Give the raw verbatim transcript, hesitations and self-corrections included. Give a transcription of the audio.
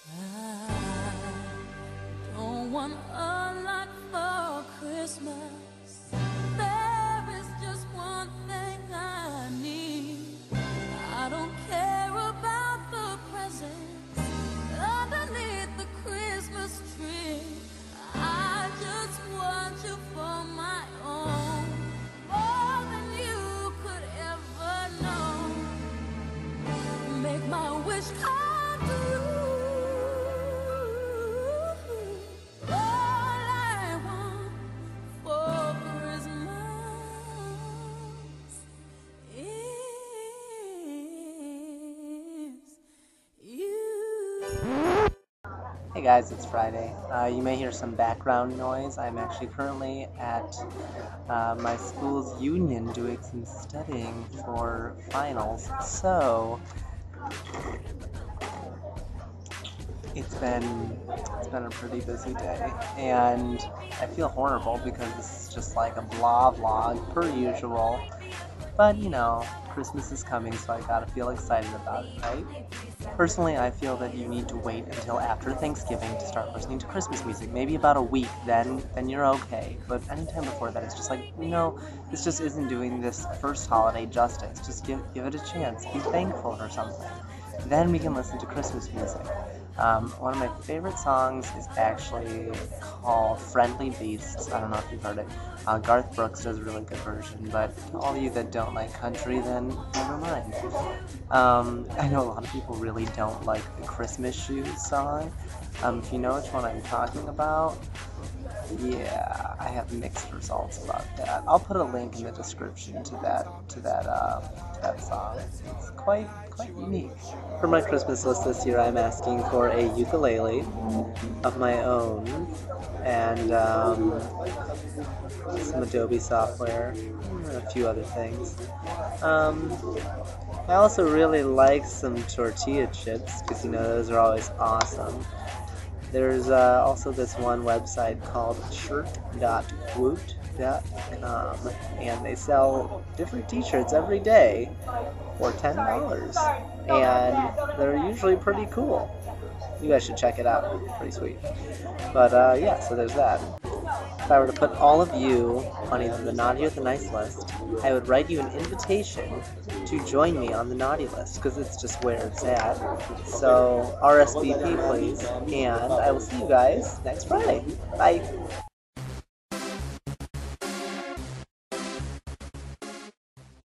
I don't want a lot for Christmas. There is just one thing I need. I don't care about the presents underneath the Christmas tree. I just want you for my own, more than you could ever know. Make my wish come true. All I want for Christmas is you. Hey guys, it's Friday. Uh, you may hear some background noise. I'm actually currently at uh, my school's union doing some studying for finals. So it's been it's been a pretty busy day, and I feel horrible because this is just like a blah vlog per usual. But you know, Christmas is coming, so I gotta feel excited about it, right? Personally, I feel that you need to wait until after Thanksgiving to start listening to Christmas music. Maybe about a week, then then you're okay. But anytime before that, it's just like, you know, this just isn't doing this first holiday justice. Just give give it a chance. Be thankful for something. Then we can listen to Christmas music. Um, one of my favorite songs is actually called Friendly Beasts. I don't know if you've heard it. Uh, Garth Brooks does a really good version, but to all of you that don't like country, then never mind. Um, I know a lot of people really don't like the Christmas Shoes song. Um, if you know which one I'm talking about, yeah, I have mixed results about that. I'll put a link in the description to that to that uh, to that song. It's quite quite unique. For my Christmas list this year, I'm asking for a ukulele of my own and um, some Adobe software and a few other things. Um, I also really like some tortilla chips because, you know, those are always awesome. There's uh, also this one website called shirt dot woot dot com, and they sell different t-shirts every day for ten dollars, and they're usually pretty cool. You guys should check it out. Pretty sweet. But uh, yeah, so there's that. If I were to put all of you on either the naughty or the nice list, I would write you an invitation to join me on the naughty list, because it's just where it's at. So R S V P please, and I will see you guys next Friday. Bye!